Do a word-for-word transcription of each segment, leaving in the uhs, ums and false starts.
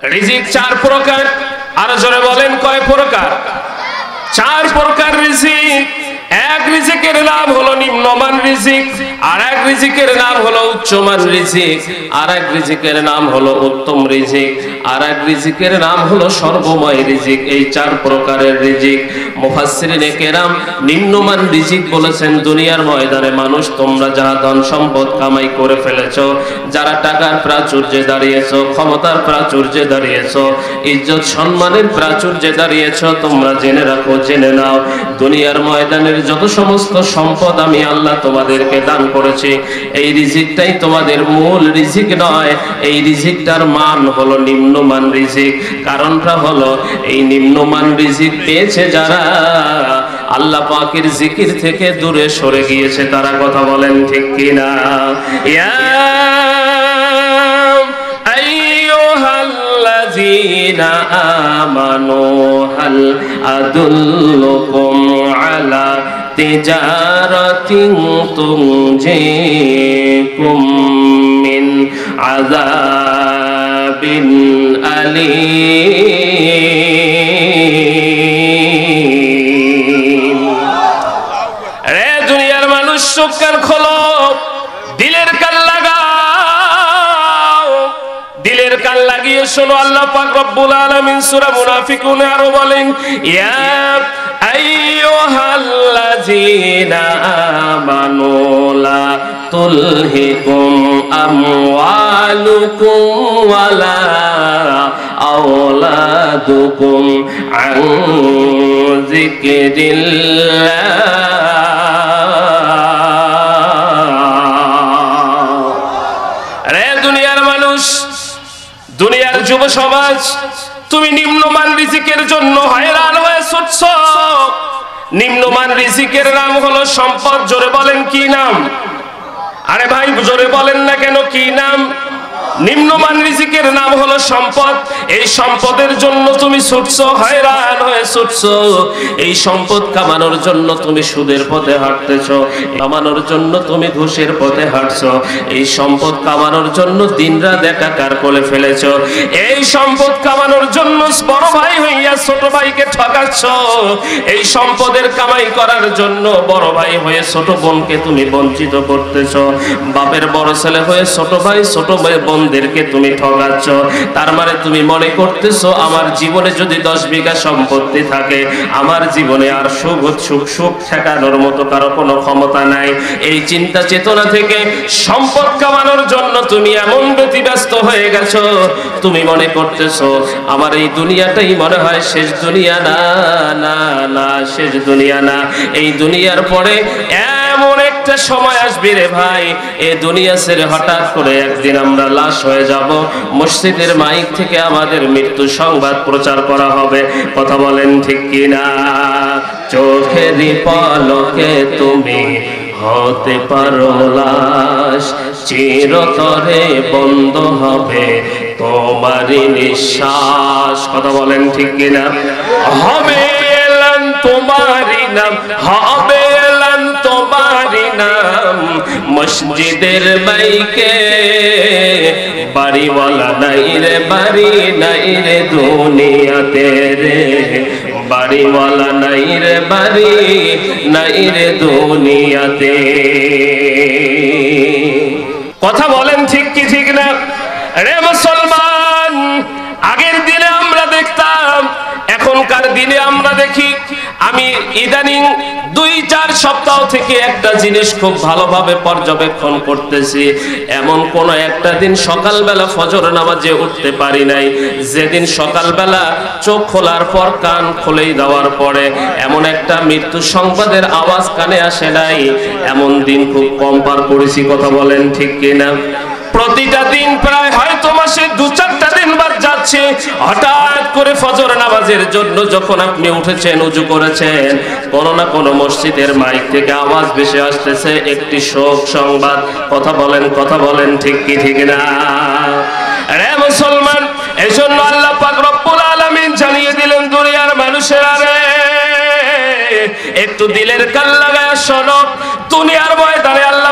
রিজিক চার প্রকার। আর জোরে বলেন কয় প্রকার? চার প্রকার রিজিক। এক রিজিকের নাম হলো নিম্নমান রিজিক, আর এক রিজিকের নাম হলো উচ্চমান রিজিক, আর এক রিজিকের নাম হলো উত্তম রিজিক, আর এক রিজিকের নাম হলো সর্বময় রিজিক। এই চার প্রকারের রিজিক মুফাসসিরিনে কেরাম নিম্নমান রিজিক বলেছেন দুনিয়ার ময়দানে মানুষ তোমরা যারা ধন সম্পদ কামাই করে ফেলেছো, যারা টাকার প্রাচুর্যে দাঁড়িয়েছো, ক্ষমতার প্রাচুর্যে দাঁড়িয়েছো, ইজ্জত সম্মানের প্রাচুর্যে দাঁড়িয়েছো, তোমরা জেনে রাখো, জেনে নাও, দুনিয়ার ময়দানের যত সমস্ত সম্পদ আমি আল্লাহ তোমাদেরকে দান করেছি, এই রিজিকটাই তোমাদের মূল রিজিক নয়। এই রিজিকটার মান হলো নিম্নমান রিজিক। কারণটা হলো এই নিম্নমান রিজিক পেয়েছে যারা আল্লাহ পাকের জিকির থেকে দূরে সরে গিয়েছে তারা। কথা বলেন ঠিক কিনা? ইয়া আইয়ুহাল্লাযীনা আমানু হাল আদুল্লুকুম আলা তিজারাতিন তুনজিকুম মিন আযাবিন আলীম। রে দুনিয়ার মানুষ চোখ কান খোলো, দিলের কান লাগাও, দিলের কান লাগিয়ে শোনো। আল্লাহ পাক রব্বুল আলামিন সূরা মুনাফিকুনে আরো বলেন, ইয়া আইয়ুহাল্লাযীনা আমানু লা তুলহিকুম আমওয়ালুকুম ওয়ালা আওলাদুকুম আন যিকরিল্লাহ। রে দুনিয়ার মানুষ, দুনিয়ার যুব সমাজ, তুমি নিম্নমান রিজিকের জন্য হয়রান হয়ে ছুটছো। নিম্নমান রিজিকের নাম হলো সম্পদ। জোরে বলেন কি নাম? আরে ভাই জোরে বলেন না কেন, কি নাম? নিম্নমান রিজিকের নাম হলো সম্পদ। এই সম্পদের জন্য তুমি ছুটছো, হয়রান হয়ে ছুটছো। এই সম্পদ কামানোর জন্য তুমি সুদের পথে হাঁটতেছো, কামানোর জন্য তুমি ঘুষের পথে হাঁটছো। এই সম্পদ কামানোর জন্য দিনরাত একাকার করে ফেলেছো। এই সম্পদ কামানোর জন্য বড় ভাই হইয়া ছোট ভাইকে ঠকাচ্ছ। এই সম্পদের কামাই করার জন্য বড় ভাই হয়ে ছোট বোনকে তুমি বঞ্চিত করতেছো। বাপের বড় ছেলে হয়ে ছোট ভাই ছোট ভাই বোনদেরকে তুমি ঠকাচ্ছ। তার মানে তুমি মনে করতেছো আমার জীবনে যদি দশ বিঘা সম্পত্তি থাকে, আমার জীবনে আর সুখ সুখ সুখ ঠেকানোর মতো কারো কোনো ক্ষমতা নাই। এই চিন্তা চেতনা থেকে সম্পদ কামানোর জন্য তুমি এমন ব্যতিব্যস্ত হয়ে গেছো, তুমি মনে করতেছো আমার এই দুনিয়াটাই মনে হয় শেষ দুনিয়া। না না না, শেষ দুনিয়া না। এই দুনিয়ার পরে এমন একটা সময় আসবে রে ভাই, এই দুনিয়া ছেড়ে হঠাৎ করে একদিন আমরা লাশ হয়ে যাব। মসজিদের মাইক থেকে আমাদের মৃত্যু সংবাদ প্রচার করা হবে। কথা বলেন ঠিক কিনা? চোখেরই পলকে তুমি হতে পারো লাশ, চিরতরে বন্ধ হবে তোমারই নিঃশ্বাস। কথা বলেন ঠিক কিনা? হবে এলান তোমারই নাম, হবে এলান তোমারই নাম। মসজিদের মাইকে বাড়িওয়ালা নাই রে, বাড়ি নাই রে দুনিয়াতে রে, বাড়িওয়ালা নাই রে, বাড়ি নাই রে দুনিয়াতে। কথা বলেন ঠিক কি ঠিক না? রে মুসলমান, আগের দিনে আমরা দেখতাম, এখনকার দিনে আমরা দেখি। আমি ইদানিং দুই চার সপ্তাহ থেকে একটা জিনিস খুব ভালোভাবে পর্যবেক্ষণ করতেছি। এমন কোন একটা দিন সকালবেলা ফজর নামাজে উঠতে পারি নাই, যেদিন সকালবেলা চোখ খোলার পর কান খুলেই দেওয়ার পরে এমন একটা মৃত্যু সংবাদের আওয়াজ কানে আসে নাই, এমন দিন খুব কম পার করেছি। কথা বলেন ঠিক কিনা? প্রতিটা দিন প্রায় হয়তো মাসে দু চারটা দিন বাদ যাচ্ছে, হঠাৎ করে ফজর নামাজের জন্য যখন আপনি উঠেছেন, উজু করেছেন, কোন না কোন মসজিদের মাইক থেকে আওয়াজ ভেসে আসতেছে একটি শোক সংবাদ। কথা বলেন, কথা বলেন ঠিক কি ঠিক না? রে মুসলমান, এই জন্য আল্লাহ পাক রব্বুল আলামিন জানিয়ে দিলেন দুনিয়ার মানুষেরা রে, একটু দিলের কান লাগায় শোনো। দুনিয়ার ময়দানে আল্লাহ পাক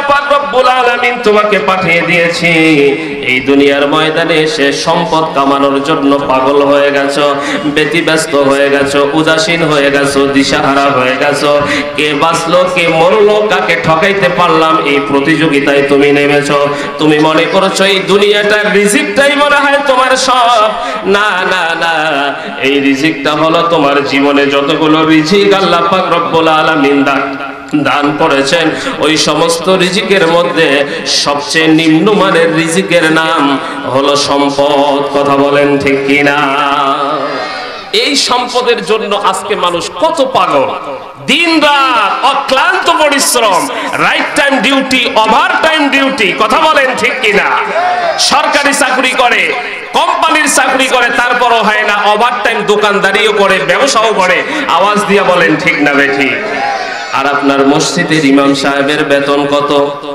রব্বুল আলামিন তোমাকে পাঠিয়ে দিয়েছি এই দুনিয়ার ময়দানে এসে সম্পদ কামানোর জন্য পাগল হয়ে গেছো, ব্যতিব্যস্ত হয়ে গেছো, উদাসীন হয়ে গেছো, দিশাহারা হয়ে গেছো। কে বাঁচলো কে মরলো, কাকে ঠকাইতে পারলাম, এই প্রতিযোগিতায় তুমি নেমেছো। তুমি মনে করছো এই দুনিয়াটার রিজিকটাই মনে হয় তোমার সব। না না না, এই রিজিকটা হলো তোমার জীবনে যতগুলো রিজিক আল্লাহ পাক রব্বুল আলামিন দান দান করেছেন, ওই সমস্ত রিজিকের মধ্যে সবচেয়ে নিম্নমানের রিজিকের নাম হলো সম্পদ। কথা বলেন ঠিক কিনা? এই সম্পদের জন্য আজকে মানুষ কত পাগল, দিন রাত অক্লান্ত পরিশ্রম, right time duty, overtime duty. কথা বলেন ঠিক কিনা? সরকারি চাকরি করে, কোম্পানির চাকরি করে, তারপরও হয় না, ওভার টাইম দোকানদারিও করে, ব্যবসাও করে। আওয়াজ দিয়ে বলেন ঠিক না বেঠিক? আর আপনার মসজিদের ইমাম সাহেবের বেতন কত?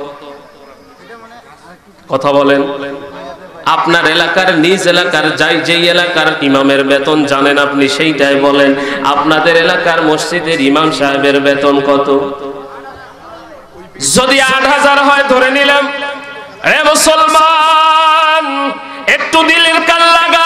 কথা বলেন। আপনার এলাকার নিজ এলাকার যাই যেই এলাকার ইমামের বেতন জানেন আপনি সেইটাই বলেন। আপনাদের এলাকার মসজিদের ইমাম সাহেবের বেতন কত? যদি আট হাজার হয় ধরে নিলাম, এ মুসলমান একটু দিলের কান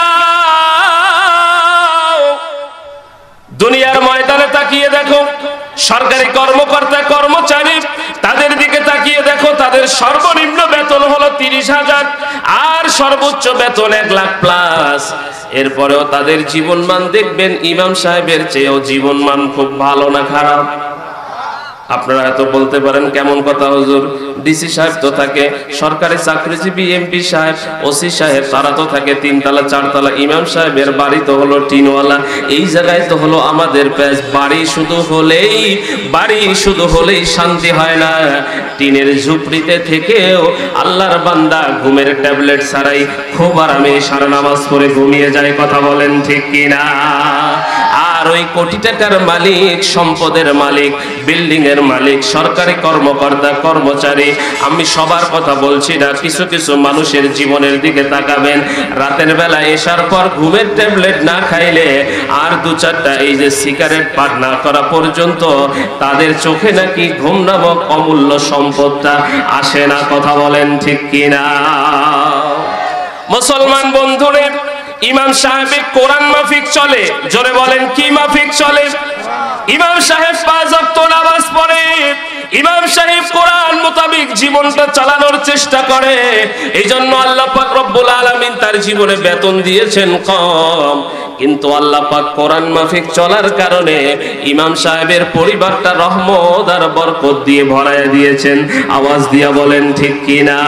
লাগাও, দুনিয়ার ময়দানে তাকিয়ে দেখো, সরকারি কর্মকর্তা কর্মচারী তাদের দিকে তাকিয়ে দেখো, তাদের সর্বনিম্ন বেতন হলো তিরিশ হাজার আর সর্বোচ্চ বেতন এক লাখ প্লাস। এরপরেও তাদের জীবনমান দেখবেন ইমাম সাহেবের চেয়েও জীবনমান খুব ভালো না খারাপ? আপনারা এত বলতে পারেন কেমন কথা হুজুর, ডিসি সাহেব তো থাকে, সরকারি চাকরিজীবী এমপি সাহেব, ওসি সাহেব তারা তো থাকে তিনতলা চারতলা, ইমাম সাহেবের বাড়ি তো হলো টিনওয়ালা। এই জায়গায় তো হলো আমাদের প্যাচ, বাড়ি শুধু হলেই বাড়ি শুধু হলেই শান্তি হয় না, টিনের ঝুপড়িতে থেকেও আল্লাহর বান্দা ঘুমের ট্যাবলেট ছাড়াই খুব আরামে সারা নামাজ পড়ে ঘুমিয়ে যায়। কথা বলেন ঠিক কিনা? আর ওই কোটি টাকার মালিক, সম্পদের মালিক, বিল্ডিং এর মালিক, সরকারি কর্মকর্তা কর্মচারী, আমি সবার কথা বলছি না, কিছু কিছু মানুষের জীবনের দিকে তাকাবেন, রাতের বেলা এসার পর ঘুমের ট্যাবলেট না খাইলে আর দু চারটা এই যে সিগারেট পান না করা পর্যন্ত তাদের চোখে নাকি ঘুম নামক অমূল্য সম্পদটা আসে না। কথা বলেন ঠিক কিনা? মুসলমান বন্ধুরে, ইমাম সাহেব কোরআন মাফিক চলে, জোরে বলেন কি মাফিক চলে? ইমাম সাহেব পাঁচ ওয়াক্ত নামাজ পড়ে, ইমাম সাহেব কোরআন মোতাবেক জীবনটা চালানোর চেষ্টা করে। এই জন্য আল্লাহ পাক রব্বুল আলামিন তার জীবনে বেতন দিয়েছেন কম, কিন্তু আল্লাহ পাক কোরআন মাফিক চলার কারণে ইমাম সাহেবের পরিবারটা রহমত আর বরকত দিয়ে ভরায় দিয়েছেন। আওয়াজ দিয়া বলেন ঠিক কিনা?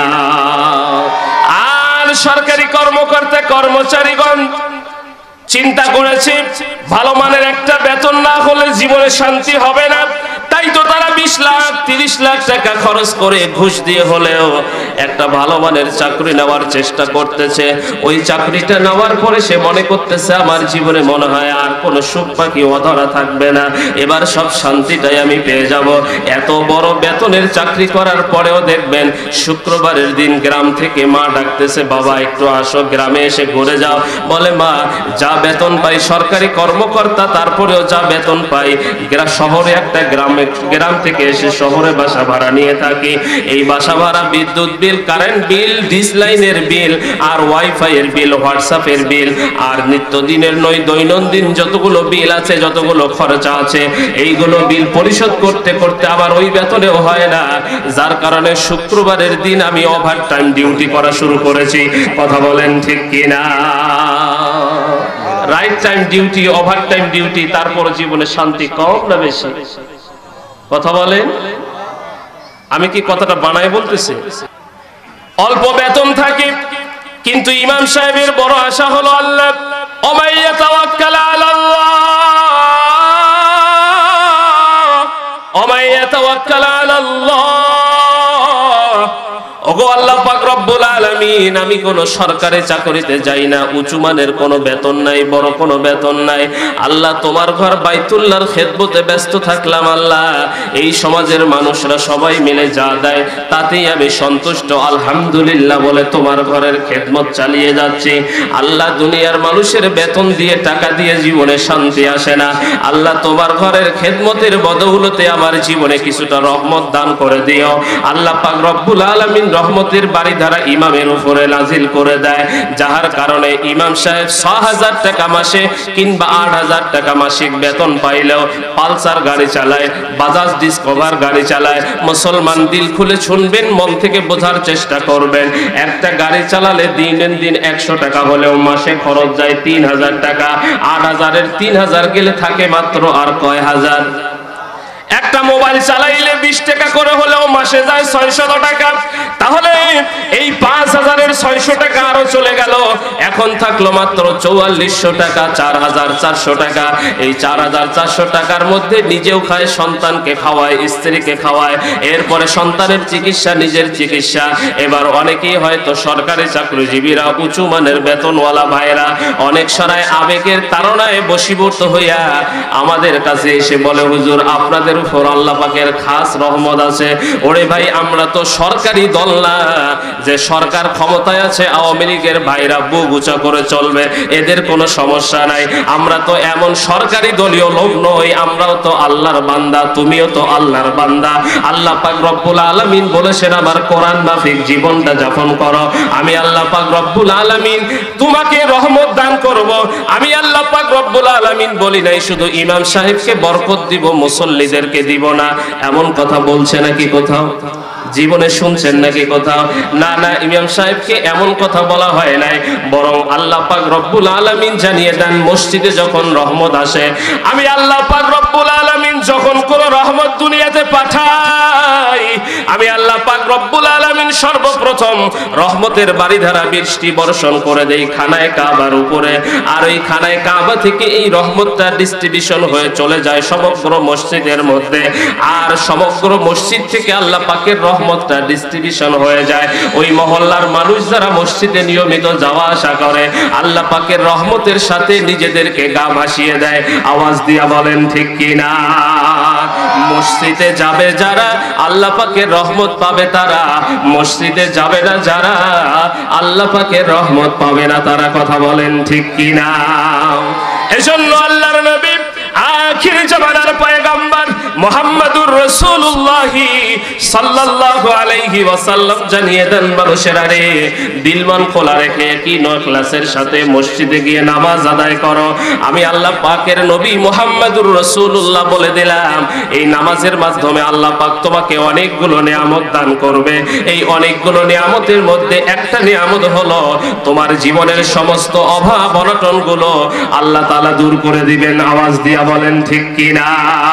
সরকারি কর্মকর্তা কর্মচারীগণ চিন্তা করেছে ভালো মানের একটা বেতন না হলে জীবনে শান্তি হবে না, তাই তো তারা বিশ লাখ তিরিশ লাখ টাকা খরচ করে ঘুষ দিয়ে হলেও একটা ভালো মানের চাকরি নেওয়ার চেষ্টা করতেছে। ওই চাকরিটা নেওয়ার পরে সে মনে করতেছে আমার জীবনে মনে হয় আর কোনো সুখ পাখি অধরা থাকবে না, এবার সব শান্তিটাই আমি পেয়ে যাব। এত বড় বেতনের চাকরি করার পরেও দেখবেন শুক্রবারের দিন গ্রাম থেকে মা ডাকতেছে, বাবা একটু আসো, গ্রামে এসে ঘুরে যাও। বলে মা, যা বেতন পাই সরকারি কর্মকর্তা, তারপরেও যা বেতন পাই শহরে একটা গ্রামে গ্রাম থেকে এসে শহরে বাসা ভাড়া নিয়ে থাকি। এই বাসা ভাড়া, বিদ্যুৎ বিল, কারেন্ট বিল, ডিশ লাইনের বিল, আর ওয়াইফাই এর বিল, হোয়াটসঅ্যাপের বিল, আর নিত্যদিনের নয় দৈনন্দিন যতগুলো বিল আছে, যতগুলো খরচা আছে, এইগুলো বিল পরিশোধ করতে করতে আবার ওই বেতনেও হয় না, যার কারণে শুক্রবারের দিন আমি ওভার টাইম ডিউটি করা শুরু করেছি। কথা বলেন ঠিক কিনা? Right time duty, overtime duty, তারপর জীবনে শান্তি কম না বেশি? কথা বলেন। আমি কি কথাটা বানায় বলতেছি? অল্প বেতন থাকে, কিন্তু ইমাম সাহেবের বড় আশা হলো আল্লাহ, ওমাইয়া তাওয়াক্কাল আলাল্লাহ, ওমাইয়া তাওয়াক্কাল আলাল্লাহ। ওগো আল্লাহ পাক রব্বুল আলামিন আলামিন আমি কোনো সরকারি চাকরিতে যাই না, উঁচু মানের কোনো বেতন নাই, বড় কোনো বেতন নাই। আল্লাহ তোমার ঘর বাইতুল্লাহর খেদমতে ব্যস্ত থাকলাম। আল্লাহ এই সমাজের মানুষরা সবাই মিলে যা দেয় তাতেই আমি সন্তুষ্ট, আলহামদুলিল্লাহ বলে তোমার ঘরের খেদমত চালিয়ে যাচ্ছি। আল্লাহ দুনিয়ার মানুষের বেতন দিয়ে টাকা দিয়ে জীবনে শান্তি আসে না। আল্লাহ তোমার ঘরের খেদমতের বদৌলতে আমার জীবনে কিছুটা রহমত দান করে দিও। আল্লাহ পাক রব্বুল আলামিন রহমতের বাড়িধারা ইমামের উপরে নাজিল করে দেয়, যাহার কারণে ইমাম সাহেব ছয় হাজার টাকা মাসে কিংবা আট হাজার টাকা মাসিক বেতন পাইলেও পালসার গাড়ি চালায়, বাজাজ ডিসকভার গাড়ি চালায়। মুসলমান দিল খুলে শুনবেন, মন থেকে বোঝার চেষ্টা করবেন। একটা গাড়ি চালালে দিনের দিন একশো টাকা হলেও মাসে খরচ যায় তিন হাজার টাকা। আট হাজারের তিন হাজার গেলে থাকে মাত্র আর কয় হাজার। একটা মোবাইল চালাইলে বিশ টাকা করে হলেও মাসে যায় ছয়শত টাকা। তাহলে এই পাঁচ হাজারের ছয়শো টাকা আরো চলে গেল, এখন থাকলো মাত্র চৌয়াল্লিশশো টাকা, চার হাজার চারশো টাকা। এই চার হাজার চারশো টাকার মধ্যে নিজেও খায়, সন্তানকে খাওয়ায়, স্ত্রীকে খাওয়ায়, এরপরে সন্তানের চিকিৎসা, নিজের চিকিৎসা। এবার অনেকেই হয়তো সরকারি চাকরিজীবীরা, উঁচু মানের বেতনওয়ালা ভাইরা অনেক সময় আবেগের তাড়নায় বশীভূত হইয়া আমাদের কাছে এসে বলে, হুজুর আপনাদের উপর আল্লাহ পাকের খাস রহমত আছে। ওরে ভাই আমরা তো সরকারি দল না যে সরকার ক্ষমতায় আছে, আওয়ামী লীগের ভাইরা বুক উঁচা করে চলবে, এদের কোনো সমস্যা নাই। আমরা তো এমন সরকারি দলীয় লোক নই, আমরাও তো আল্লাহর বান্দা, তুমিও তো আল্লাহর বান্দা। আল্লাহ পাক রব্বুল আলামিন বলেছেন আমার কোরআন মাফিক জীবনটা যাপন করো, আমি আল্লাহ পাক রব্বুল আলামিন তোমাকে রহমত দান করব। আমি আল্লাহ পাক রব্বুল আলামিন বলি নাই শুধু ইমাম সাহেবকে বরকত দিব, মুসল্লিদেরকে দিব না। এমন কথা বলছে নাকি কোথাও? জীবনে শুনছেন নাকি কোথাও? না না, ইমাম সাহেবকে এমন কথা বলা হয় নাই, বরং আল্লাহ পাক রব্বুল আলামিন জানিয়ে দেন মসজিদে যখন রহমত আসে, আমি আল্লাহ পাক রব্বুল আলামিন যখন কোন রহমত দুনিয়াতে পাঠাই, আমি আল্লাহ পাক রব্বুল আলামিন সর্বপ্রথম রহমতের বাড়িধারা বৃষ্টি বর্ষণ করে দেই খানায় কাবার উপরে। আর ওই খানায় কাবা থেকে এই রহমতটা ডিস্ট্রিবিউশন হয়ে চলে যায় সমগ্র মসজিদের মধ্যে। আর সমগ্র মসজিদ থেকে আল্লাহ পাকের রহমতটা ডিস্ট্রিবিউশন হয়ে যায় ওই মহল্লার মানুষ যারা মসজিদে নিয়মিত যাওয়া আসা করে, আল্লাহ পাকের রহমতের সাথে নিজেদেরকে গা ভাসিয়ে দেয়। আওয়াজ দিয়া বলেন ঠিক কিনা? মসজিদে যাবে যারা আল্লাহ পাকের রহমত পাবে তারা, মসজিদে যাবে না যারা আল্লাহ পাকের রহমত পাবে না তারা। কথা বলেন ঠিক কিনা? এজন্য আল্লাহর নবী আখির জামানার পয়গম্বর মুহাম্মদুর রাসূলুল্লাহ সাল্লাল্লাহু আলাইহি ওয়াসাল্লাম জানিয়ে দেন, মানুষেরা রে দিল মন খোলা রেখে কি নখলাসের সাথে মসজিদে গিয়ে নামাজ আদায় করো। আমি আল্লাহ পাকের নবী মুহাম্মদুর রাসূলুল্লাহ বলে দিলাম, এই নামাজের মাধ্যমে আল্লাহ পাক তোমাকে অনেকগুলো নিয়ামত দান করবে। এই অনেকগুলো নিয়ামতের মধ্যে একটা নিয়ামত হলো তোমার জীবনের সমস্ত অভাব অনটন গুলো আল্লাহ তাআলা দূর করে দিবেন। আওয়াজ দিয়া বলেন ঠিক কিনা?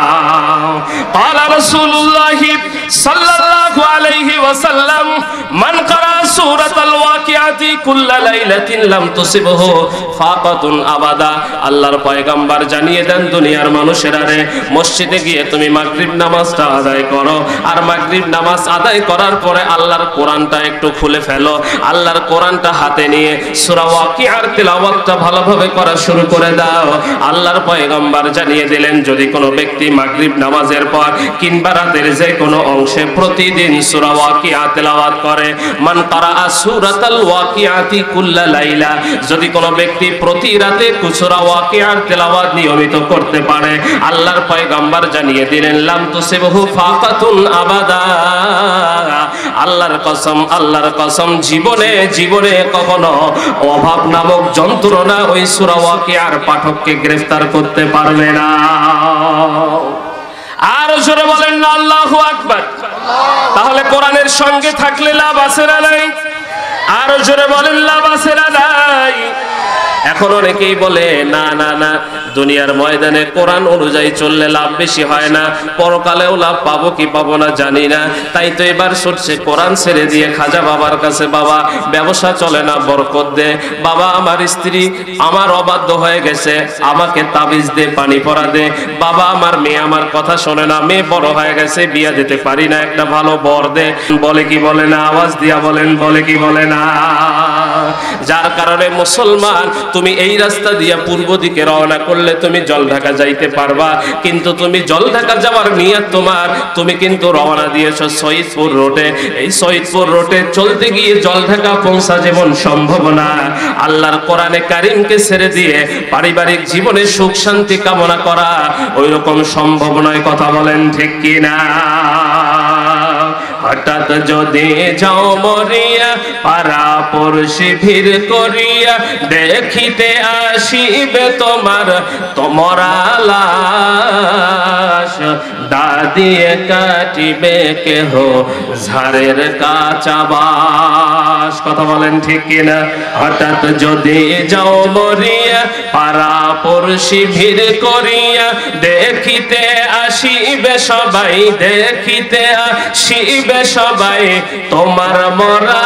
قال رسول الله صلى الله عليه وسلم من قرأ سورة الواقعة كل ليلة لم تصبه فاقة أبدا। আল্লাহর পয়গম্বর জানিয়ে দেন দুনিয়ার মানুষেরা রে, মসজিদে গিয়ে তুমি মাগরিব নামাজটা আদায় করো, আর মাগরিব নামাজ আদায় করার পরে আল্লাহর কোরআনটা একটু খুলে ফেলো। আল্লাহর কোরআনটা হাতে নিয়ে সূরা ওয়াকিয়ার তেলাওয়াতটা ভালোভাবে করা শুরু করে দাও। আল্লাহর পয়গম্বর জানিয়ে দিলেন, যদি কোনো ব্যক্তি মাগরিব নামাজের পর কিংবা রাতের যে কোনো অংশে প্রতিদিন সূরা ওয়াকিয়া তেলাওয়াত করে, মান কারাআ সূরাতাল ওয়াকিয়াতি কুল্লা লাইলা, যদি কোনো ব্যক্তি প্রতি রাতে সূরা ওয়াকিয়ার তেলাওয়াত নিয়মিত করতে পারে, আল্লাহর পয়গম্বর জানিয়ে দিলেন লাম তুসিবহু ফাকাতুন আবাদা। আল্লাহর কসম, আল্লাহর কসম, জীবনে জীবনে কখনো অভাব নামক যন্ত্রণা ওই সূরা ওয়াকিয়ার পাঠককে গ্রেফতার করতে পারবে না। আর জোরে বলেন না আল্লাহু আকবার। তাহলে কোরআনের সঙ্গে থাকলে লাভ আছে না নাই? আর জোরে বলেন লাভ আছে না নাই? এখন অনেকেই বলে না না না, দুনিয়ার ময়দানে কোরআন অনুযায়ী চললে লাভ বেশি হয় না, পরকালেও লাভ পাবো কি পাবো না জানি না, তাই তো এবার ছুটছে কোরআন ছেড়ে দিয়ে খাজা বাবার কাছে, বাবা ব্যবসা চলে না, বরকত দে, বাবা আমার স্ত্রী আমার অবাধ্য হয়ে গেছে, আমাকে তাবিজ দে, পানি পরা দে, বাবা আমার মেয়ে আমার কথা শোনে না, মেয়ে বড় হয়ে গেছে, বিয়া দিতে পারি না, একটা ভালো বর দে। বলে কি বলে না? আওয়াজ দিয়া বলেন, বলে কি বলে না? যার কারণে মুসলমান, তুমি এই রাস্তা দিয়া পূর্ব দিকে রওনা করলে তুমি জলঢাকা যাইতে পারবা, কিন্তু তুমি জলঢাকা যাওয়ার নিয়ত তোমার, তুমি কিন্তু রওনা দিয়েছো শহীদপুর রোডে। এই শহীদপুর রোডে চলতে গিয়ে জলঢাকা পৌঁছা যেমন সম্ভব না, আল্লাহর কোরআনে কারিমকে ছেড়ে দিয়ে পারিবারিক জীবনে সুখ শান্তি কামনা করা ওই রকম সম্ভব নয়। কথা বলেন ঠিক কিনা? হঠাৎ যদি যাও মরিয়া, পাড়া পড়শি ভিড় করিয়া, দেখিতে আসিবে তোমার তোমরা লাশ, দাদিয়ে কাটিবে কেহ ঝাড়ের কাঁচা বাস। কথা বলেন ঠিক কিনা? হঠাৎ যদি যাও মরিয়া, পাড়া পড়শি ভিড় করিয়া, দেখিতে আসিবে সবাই, দেখিতে আসিবে সবাই তোমার মরা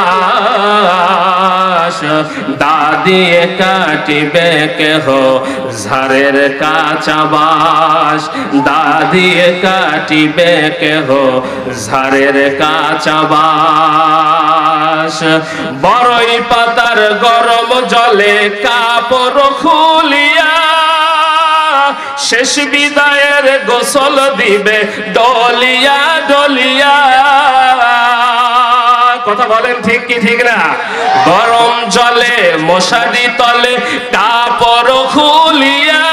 লাশ, দাদিয়ে কাটিবে কেহ ঝাড়ের কাঁচা বাস, দাদিয়ে কাটিবে কেহ ঝাড়ের কাঁচা বাস। বড়ই পাতার গরম জলে কাপড় খুলিয়া, শেষ বিদায়ের গোসল দিবে ডলিয়া ডলিয়া। কথা বলেন ঠিক কি ঠিক না? গরম জলে মশারি তলে কাপড় খুলিয়া,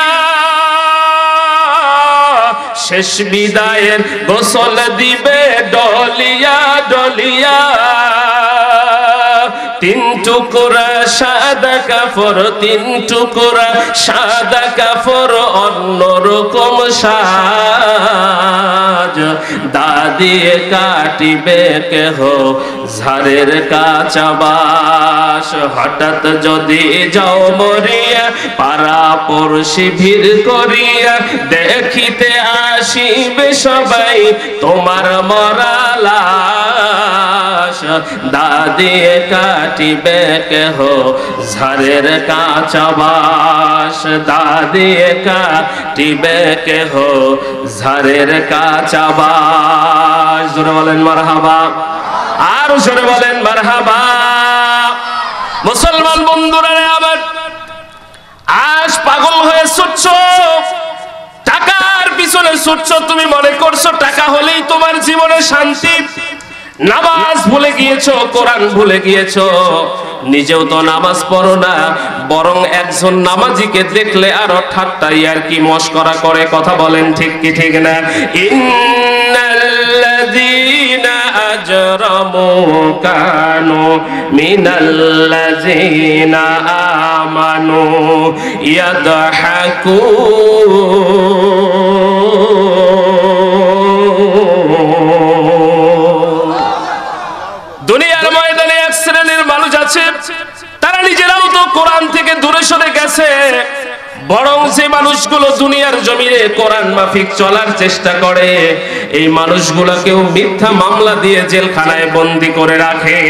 শেষ বিদায়ের গোসল দিবে ডলিয়া ডলিয়া। তিন টুকরা সাদা কাপড়, তিন টুকরা সাদা কাপড়, অন্যরকম সাজ, দাদিয়ে কাটিবে কেহ ঝাড়ের কাঁচা বাস। হঠাৎ যদি যাও মরিয়া, পাড়া পড়শি ভিড় করিয়া, দেখিতে আসিবে সবাই তোমার মরা লাশ, দাদিয়ে কাটিবে কেহ ঝাড়ের কাঁচা বাস, দাদিয়ে কাটিবে কেহ ঝাড়ের কাঁচা বাস। জোরে বলেন মারহাবা, আর জোরে বলেন মারহাবা। মুসলমান বন্ধুরা আমার, আজ পাগল হয়ে ছুটছ, টাকার পিছনে ছুটছ, তুমি মনে করছো টাকা হলেই তোমার জীবনে শান্তি। নামাজ ভুলে গিয়েছো, কোরআন ভুলে গিয়েছো, নিজেও তো নামাজ পড়ো না, বরং একজন নামাজিকে দেখলে আরো ঠাট্টা আর কি মস্করা করে। কথা বলেন ঠিক কি ঠিক না? ইন্নাল্লাযীনা আজরামু কানু মিনাল্লাযীনা আমানু ইয়াদহাকুন। দুনিয়ার ময়দানে এক শ্রেণীর মানুষ আছে, তারা নিজেরাও তো কোরআন থেকে দূরে সরে গেছে, বরং যে মানুষগুলো দুনিয়ার জমিনে কোরআন মাফিক চলার চেষ্টা করে, এই মানুষগুলোকেও মিথ্যা মামলা দিয়ে জেলখানায় বন্দী করে রাখে।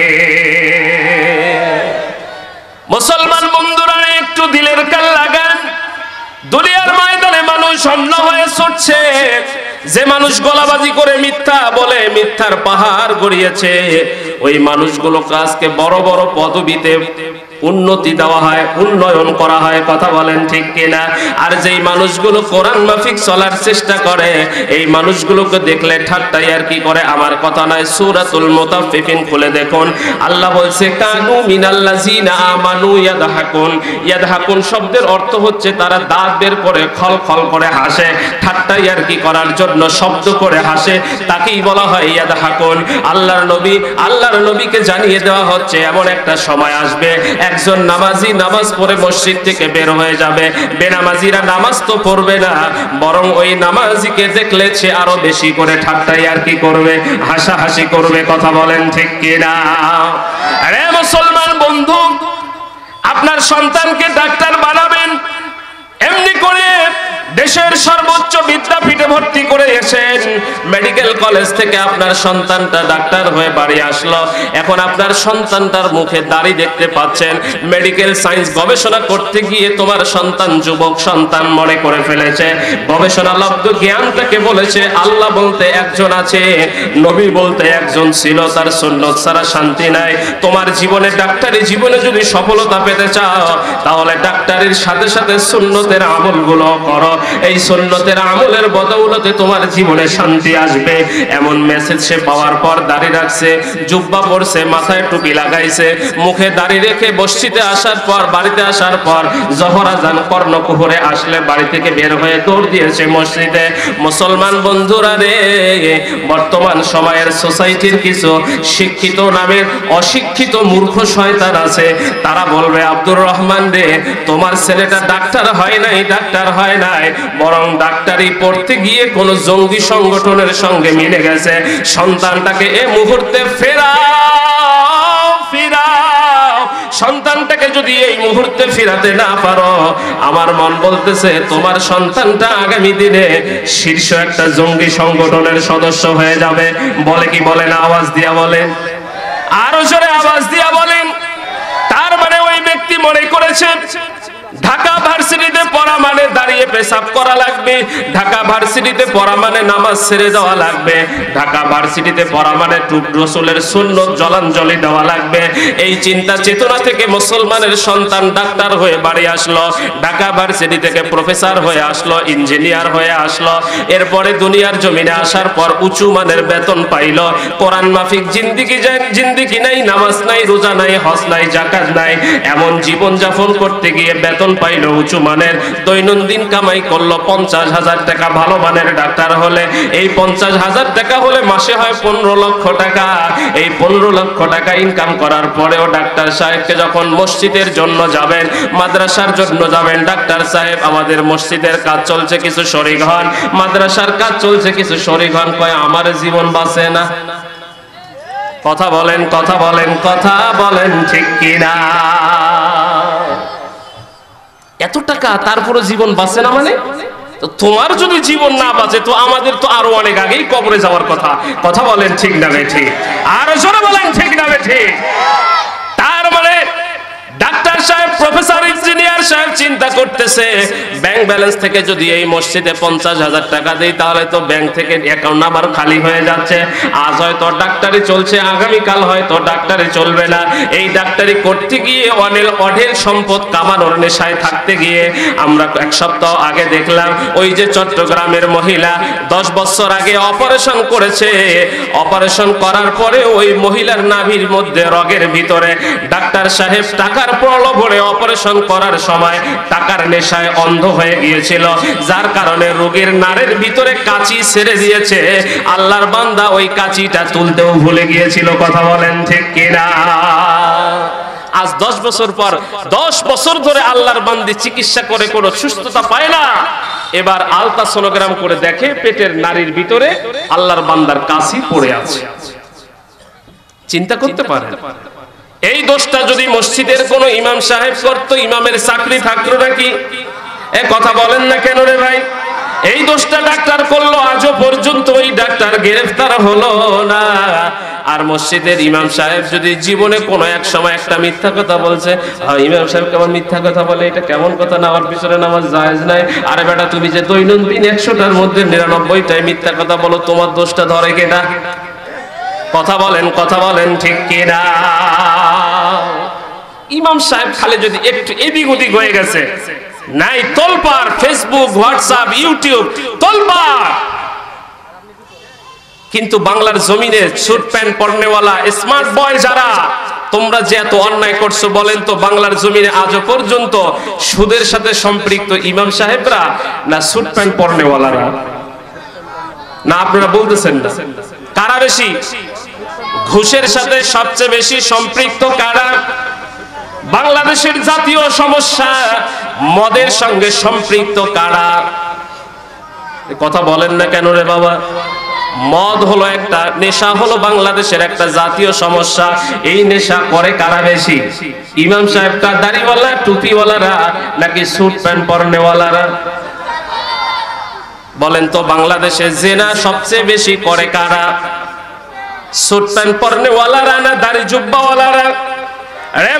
মুসলমান বন্ধুরা একটু দিলের কান লাগান, দুনিয়ার ময়দানে মানুষ অন্য হয়ে ছুটছে, যে মানুষ গলাবাজি করে মিথ্যা বলে মিথ্যার পাহাড় গড়িয়েছে, ওই মানুষগুলোকে আজকে বড় বড় পদবিতে উন্নতি দেওয়া হয়, উন্নয়ন করা হয়। কথা বলেন ঠিক কিনা? আর যেই মানুষগুলো কোরআন মাফিক চলার চেষ্টা করে, এই মানুষগুলোকে দেখলে ঠাট্টাই আর কি করে। আমার কথা নয়, সূরাতুল মুতাফফিফিন খুলে দেখুন, আল্লাহ বলছে কানু মিনাল্লাযিনা আমানু ইয়াদহাকুন। ইয়াদহাকুন শব্দের অর্থ হচ্ছে তারা দাঁত বের করে খল খল করে হাসে, ঠাট্টাই আর কি করার জন্য শব্দ করে হাসে, তাকেই বলা হয় ইয়াদহাকুন। আল্লাহর নবী আল্লাহর নবীকে জানিয়ে দেওয়া হচ্ছে এমন একটা সময় আসবে, একজন নামাজি নামাজ পড়ে মসজিদ থেকে বের হয়ে যাবে, বেনামাজিরা নামাজ তো পড়বে না, বরং ওই নামাজিকে দেখলে সে আরো বেশি করে ঠাট্টাই আর কি করবে, হাসাহাসি করবে। কথা বলেন ঠিক কিনা? আরে মুসলমান বন্ধু, আপনার সন্তানকে ডাক্তার বানাবেন, এমনি করে দেশের সর্বোচ্চ বিদ্যাপীঠে ভর্তি করে এসেন, মেডিকেল কলেজ থেকে আপনার সন্তানটা ডাক্তার হয়ে বাড়ি আসলো। এখন আপনার সন্তানটার মুখে দাড়ি দেখতে পাচ্ছেন। মেডিকেল সায়েন্স গবেষণা করতে গিয়ে তোমার সন্তান যুবক সন্তান মনে করে ফেলেছে, গবেষণা লব্ধ জ্ঞানটাকে বলেছে আল্লাহ বলতে একজন আছে, নবী বলতে একজন ছিল, তার সুন্নত ছাড়া শান্তি নাই। তোমার জীবনে ডাক্তারি জীবনে যদি সফলতা পেতে চাও তাহলে ডাক্তারির সাথে সাথে সুন্নতের আমলগুলো করো। এই সুন্নতের আমলের বদৌলতে তোমার জীবনে শান্তি আসবে। এমন মেসেজ সে পাওয়ার পর দাড়ি রাখছে, জুব্বা পরছে, মাথায় টুপি লাগাইছে, মুখে দাড়ি রেখে মসজিদে আসার পর বাড়িতে আসার পর জোহর আযান কর্ণকুহরে আসলে বাড়ি থেকে বের হয়ে দৌড় দিয়েছে মসজিদে। মুসলমান বন্ধুরা রে, বর্তমান সময়ের সোসাইটির কিছু শিক্ষিত নামের অশিক্ষিত মূর্খ শয়তান আছে, তারা বলবে আব্দুর রহমান রে তোমার ছেলেটা ডাক্তার হয় নাই, ডাক্তার হয় নাই, বরং ডাক্তারি পড়তে গিয়ে কোন জঙ্গি সংগঠনের সঙ্গে মিলে গেছে। সন্তানটাকে এই মুহূর্তে ফেরাও ফেরাও। সন্তানটাকে যদি এই মুহূর্তে ফিরাতে না পারো, আমার মন বলতেছে তোমার সন্তানটা আগামী দিনে শীর্ষ একটা জঙ্গি সংগঠনের সদস্য হয়ে যাবে। বলে কি বলে না? আওয়াজ দিয়া বলেন, আরো জোরে আওয়াজ দিয়া বলেন। তার মানে ওই ব্যক্তি মনে করেছে ঢাকা ভার্সিটিতে পড়া মানে দাঁড়িয়ে পেশাব করা লাগবে, ঢাকা ভার্সিটিতে পড়া মানে নামাজ ছেড়ে দেওয়া লাগবে, ঢাকা ভার্সিটিতে পড়া মানে রসুলের সুন্নত জলাঞ্জলি দেওয়া লাগবে। এই চিন্তা চেতনা থেকে মুসলমানের সন্তান ডাক্তার হয়ে বাড়ি আসলো, ঢাকা ভার্সিটি থেকে প্রফেসর হয়ে আসলো, ইঞ্জিনিয়ার হয়ে আসলো। এরপরে দুনিয়ার জমিনে আসার পর উঁচু মানের বেতন পাইল, কোরআন মাফিক জিন্দিগি জিন্দিগি নাই, নামাজ নাই, রোজা নাই, হজ নাই, যাকাত নাই, এমন জীবন যাপন করতে গিয়ে বেতন পাইল উঁচু মানের, দৈনন্দিন কামাই করলো পঞ্চাশ হাজার টাকা। ভালো মানের ডাক্তার হলে এই পঞ্চাশ হাজার টাকা হলে মাসে হয় পনেরো লক্ষ টাকা। এই পনেরো লক্ষ টাকা ইনকাম করার পরেও ডাক্তার সাহেবকে যখন মসজিদের জন্য যাবেন, মাদ্রাসার জন্য যাবেন, ডাক্তার সাহেব আমাদের মসজিদের কাজ চলছে, কিছু শরীক হন, মাদ্রাসার কাজ চলছে, কিছু শরীক হন। কয় আমার জীবন বাঁচে না। কথা বলেন, কথা বলেন, কথা বলেন, ঠিক কিনা? এত টাকা তারপরে জীবন বাঁচে না মানে? তো তোমার যদি জীবন না বাঁচে তো আমাদের তো আরো অনেক আগেই কবরে যাওয়ার কথা। কথা বলেন ঠিক না ঠিক? আরো জোরে বলেন ঠিক না ঠিক? তার মানে ডাক্তার সাহেব, প্রফেসর, ইঞ্জিনিয়ার সাহেব চিন্তা করতেছে ব্যাংক ব্যালেন্স থেকে যদি এই মসজিদে পঞ্চাশ হাজার টাকা দেই তাহলে তো ব্যাংক থেকে অ্যাকাউন্ট নাম্বার খালি হয়ে যাচ্ছে। আজ হয়তো ডাক্তারি চলছে, আগামীকাল হয়তো ডাক্তারি চলবে না। এই ডাক্তারি করতে গিয়ে অনেক অঢেল সম্পদ কামানোর নেশায় থাকতে গিয়ে আমরা এক সপ্তাহ আগে দেখলাম ওই যে চট্টগ্রামের মহিলা দশ বছর আগে অপারেশন করেছে, অপারেশন করার পরে ওই মহিলার নাভির মধ্যে রগের ভিতরে ডাক্তার সাহেব টাকার প্রলোভনে অপারেশন করার সময় টাকার নেশায় অন্ধ হয়ে গিয়েছিল, যার কারণে রোগীর নাড়ের ভিতরে কাঁচি ছেড়ে দিয়েছে। আল্লাহর বান্দা ওই কাঁচিটা তুলতেও ভুলে গিয়েছিল। কথা বলেন ঠিক কিনা? আজ দশ বছর পর, দশ বছর ধরে আল্লাহর বান্দি চিকিৎসা করে কোনো সুস্থতা পায় না। এবার আলট্রাসোনোগ্রাম করে দেখে পেটের নাড়ির ভিতরে আল্লাহর বান্দার কাঁচি পড়ে আছে। চিন্তা করতে পারে এই দোষটা যদি মসজিদের কোন ইমাম সাহেব করতো, ইমামের চাকরি থাকতো নাকি? এ কথা বলেন না কেন রে ভাই? এই দোষটা ডাক্তার করলো, আজও পর্যন্ত ওই ডাক্তার গ্রেফতার হলো না। আর মসজিদের ইমাম সাহেব যদি জীবনে কোনো এক সময় একটা মিথ্যা কথা বলছে, হ্যাঁ ইমাম সাহেব কেমন মিথ্যা কথা বলে, এটা কেমন কথা, নামার পিছনে নামাজ জায়েজ নাই। আরে বেটা তুমি যে দৈনন্দিন একশোটার মধ্যে নিরানব্বইটাই মিথ্যা কথা বলো, তোমার দোষটা ধরে কেটা? কথা বলেন, কথা বলেন ঠিক কিনা? ইমাম সাহেব খালি যদি একটু এদিক ওদিক হয়ে গেছে, নাই তোলপাড়, ফেসবুক, হোয়াটসঅ্যাপ, ইউটিউব তোলপাড়। কিন্তু বাংলার জমিনে স্যুট প্যান্ট পরনেওয়ালা স্মার্ট বয় যারা, তোমরা যে এত অন্যায় করছো বলেন তো বাংলার জমিনে আজও পর্যন্ত সুদের সাথে সম্পৃক্ত ইমাম সাহেবরা না স্যুট প্যান্ট পরনেওয়ালারা? না আপনারা বলতেছেন না? কারা বেশি? ঘুষের সাথে সবচেয়ে বেশি সম্পৃক্ত কারা? বাংলাদেশের জাতীয় সমস্যা মদের সঙ্গে সম্পৃক্ত কারা? কথা বলেন না কেন রে বাবা? মদ হলো একটা নেশা, হলো বাংলাদেশের একটা জাতীয় সমস্যা। এই নেশা করে কারা বেশি? ইমাম সাহেবটা দাড়িওয়ালা টুপিওয়ালারা নাকি স্যুট প্যান্ট পরনেওয়ালারা? বলেন তো বাংলাদেশে জেনা সবচেয়ে বেশি করে কারা? স্যুট প্যান্ট পরনেওয়ালারা না দাড়ি জুব্বাওয়ালারা? রে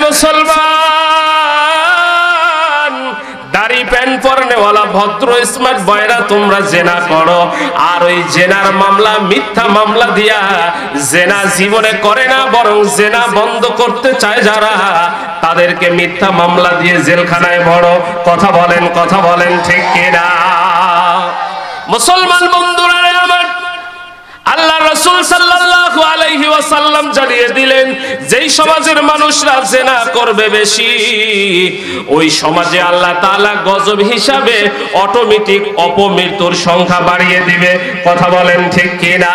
মুসলমান, দাড়ি প্যান্ট পরনেওয়ালা ভদ্র স্মার্ট বয়রা তোমরা জেনা করো, আর ওই জেনার মামলা মিথ্যা মামলা দিয়া জেনা জীবনে করে না, বরং জেনা বন্ধ করতে চায় যারা, তাদেরকে মিথ্যা মামলা দিয়ে জেলখানায় বড়। কথা বলেন, কথা বলেন ঠিক কিনা? মুসলমান বন্ধুরা আমার, আল্লাহ রাসূল সাল্লাল্লাহু আলাইহি ওয়াসাল্লাম জানিয়ে দিলেন, যেই সমাজের মানুষরা জেনা করবে বেশি, ওই সমাজে আল্লাহ তাআলা গজব হিসাবে অটোমেটিক অপমৃত্যুর সংখ্যা বাড়িয়ে দিবে। কথা বলেন ঠিক কিনা?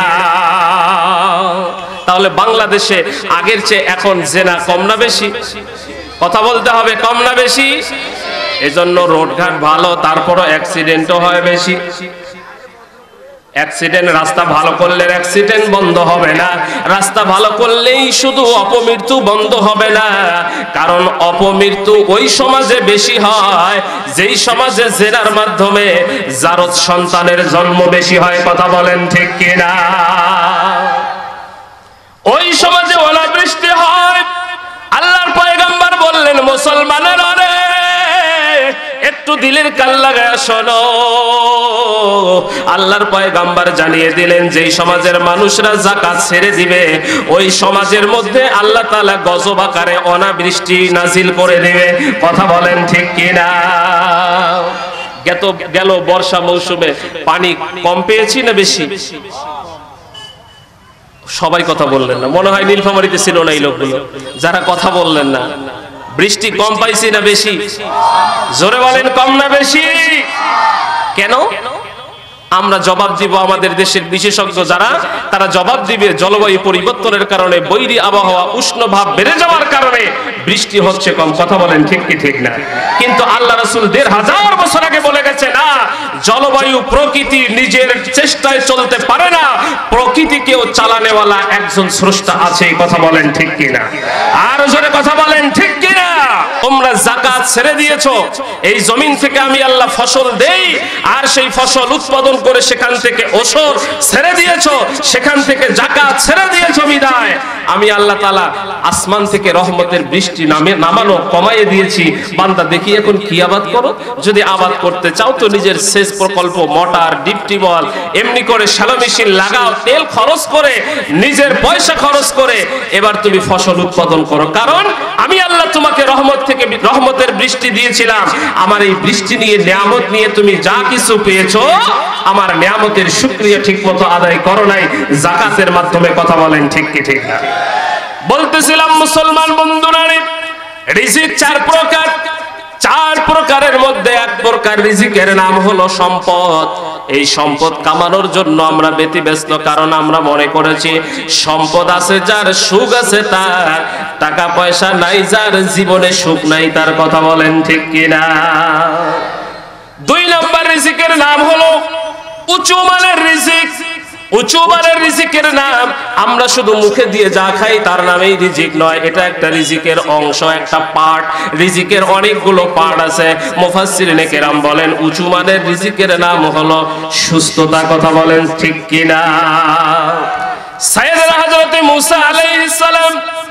তাহলে বাংলাদেশে আগের চেয়ে এখন জেনা কম না বেশি? কথা বলতে হবে, কম না বেশি? এজন্য রোডঘাট ভালো, তারপরও অ্যাক্সিডেন্টও হয় বেশি। অ্যাক্সিডেন্ট, রাস্তা ভালো করলে অ্যাক্সিডেন্ট বন্ধ হবে না, রাস্তা ভালো করলেই শুধু অপমৃত্যু বন্ধ হবে না, কারণ অপমৃত্যু ওই সমাজে বেশি হয় যেই সমাজে জেনার মাধ্যমে জারজ সন্তানের জন্ম বেশি হয়। কথা বলেন ঠিক কিনা? ওই সমাজে অনাবৃষ্টি হয়। আল্লাহর পয়গম্বর বললেন, মুসলমানের আরে একটু দিলের কান লাগায় শোনো। আল্লাহর পয়গম্বর জানিয়ে দিলেন, যেই সমাজের মানুষরা যাকাত ছেড়ে দিবে, ওই সমাজের মধ্যে আল্লাহ তাআলা গজব আকারে অনাবৃষ্টি নাজিল করে দিবে। কথা বলেন ঠিক কিনা? গেল গেল বর্ষা মৌসুমে পানি কম পেয়েছি না বেশি? সবাই কথা বললেন না, মনে হয় নীলফামারীতে ছিল না এই লোকগুলো যারা কথা বললেন না। বৃষ্টি কম পাইছি না বেশি? জোরে বলেন, কম না বেশি? কেন? আমরা জবাব দিব, আমাদের দেশের বিশেষজ্ঞ যারা, তারা জবাব দিবে জলবায়ু পরিবর্তনের কারণে, বৈরী আবহাওয়া, উষ্ণ ভাব বেড়ে যাওয়ার কারণে বৃষ্টি হচ্ছে কম। কথা বলেন ঠিক কি ঠিক না? কিন্তু আল্লাহ রাসূল দেড় হাজার বছর আগে বলে গেছে, না, জলবায়ু প্রকৃতি নিজের চেষ্টায় চলতে পারে না, প্রকৃতিকেও চালানেওয়ালা একজন স্রষ্টা আছে। কথা বলেন ঠিক কিনা? আর জোরে কথা বলেন ঠিক কিনা? তোমরা যাকাত ছেড়ে দিয়েছো, এই জমিন থেকে আমি আল্লাহ ফসল দেই, আর সেই ফসল উৎপাদন করে সেখান থেকে ওসর ছেড়ে দিয়েছো, সেখান থেকে যাকাত ছেড়ে দিয়েছো বিদায় আমি আল্লাহ তাআলা আসমান থেকে রহমতের বৃষ্টি নামে নামানো কমাইয়ে দিয়েছি। বান্দা দেখি এখন কি আবাদ করো। যদি আবাদ করতে চাও তো নিজের সেচ প্রকল্প, মোটর, ডিপ টিউবওয়েল এমনি করে শ্যালো মেশিন লাগাও, তেল খরচ করে, নিজের পয়সা খরচ করে এবার তুমি ফসল উৎপাদন করো। কারণ আমি আল্লাহ তোমাকে রহমত থেকে রহমতের বৃষ্টি দিয়েছিলাম। আমার এই বৃষ্টি নিয়ে, নিয়ামত নিয়ে তুমি যা কিছু পেয়েছো, আমার নিয়ামতের শুকরিয়া ঠিকমতো আদায় করো নাই যাকাতের মাধ্যমে। কথা বলেন ঠিক কি ঠিক না? বলতেছিলাম মুসলমান বন্ধুরা, রিজিক চার প্রকার। চার প্রকারের মধ্যে এক প্রকার রিজিকের নাম হলো সম্পদ। এই সম্পদ কামানোর জন্য আমরা ব্যতিব্যস্ত, কারণ আমরা মনে করেছি সম্পদ আছে যার, সুখ আছে তার, টাকা পয়সা নাই যার, জীবনে সুখ নাই তার। কথা বলেন ঠিক কিনা? দুই নম্বর রিজিকের নাম হলো উঁচু মানের রিজিক। উঁচু মানের রিজিকের নাম আমরা শুধু মুখে দিয়ে যা খাই তার নামেই রিজিক নয়, এটা একটা রিজিকের অংশ, একটা পার্ট। রিজিকের অনেকগুলো পার্ট আছে। মুফাসসিরিনে কেরাম বলেন উঁচু মানের রিজিকের নাম হলো সুস্থতা। কথা বলেন ঠিক কিনা? সাইয়েদনা হযরত মুসা আলাইহিস সালাম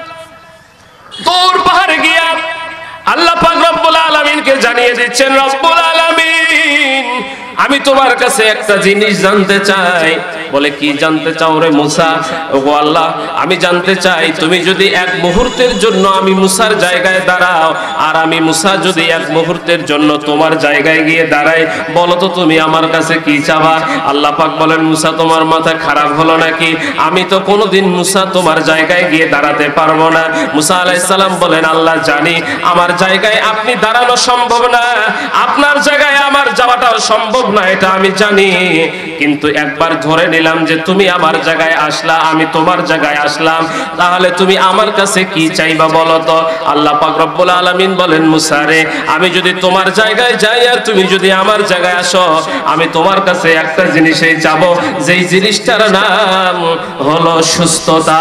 তুর পাহাড়ে গিয়া আল্লাহ পাক রব্বুল আলামিনকে জানিয়ে দিচ্ছেন, রব্বুল আলামিন আমি তোমার কাছে একটা জিনিস জানতে চাই। বলে কি জানতে চাও রে মুসা? ওগো আল্লাহ, আমি জানতে চাই তুমি যদি এক মুহূর্তের জন্য আমি মুসার জায়গায় দাঁড়াও, আর আমি মুসা যদি এক মুহূর্তের জন্য তোমার জায়গায় গিয়ে দাঁড়াই, বলো তো তুমি আমার কাছে কি চাবা? আল্লাহ পাক বলেন, মুসা তোমার মাথা খারাপ হলো নাকি? আমি তো কোনোদিন মুসা তোমার জায়গায় গিয়ে দাঁড়াতে পারবো না। মুসা আলাইহিস সালাম বলেন, আল্লাহ জানি আমার জায়গায় আপনি দাঁড়ানো সম্ভব না, আপনার জায়গায় আমার যাওয়াটাও সম্ভব না, এটা আমি জানি। কিন্তু একবার ধরে নিলাম যে তুমি আমার জায়গায় আসলা, আমি তোমার জায়গায় আসলাম, তাহলে তুমি আমার কাছে কি চাইবা বলো তো? আল্লাহ পাক রব্বুল আলামিন বলেন, মুসা রে, আমি যদি তোমার জায়গায় যাই আর তুমি যদি আমার জায়গায় আসো, আমি তোমার কাছে একটা জিনিসই চাবো, যেই জিনিসটার নাম হলো সুস্থতা।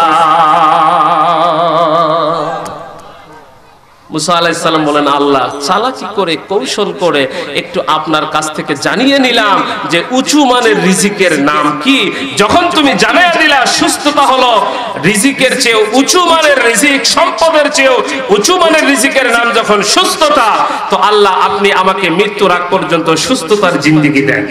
মুসা আলাইহিস সালাম বলেন, আল্লাহ, চালাকি করে কৌশল করে একটু আপনার কাছ থেকে জানিয়ে নিলাম যে উঁচু মানের রিজিকের নাম কি। যখন তুমি জানিয়ে দিলা সুস্থতা হলো রিজিকের চেয়ে উঁচু মানের রিজিক, সম্পদের চেয়ে উঁচু মানের রিজিকের নাম যখন সুস্থতা, তো আল্লাহ আপনি আমাকে মৃত্যুর আগ পর্যন্ত সুস্থতার জিন্দেগি দেন।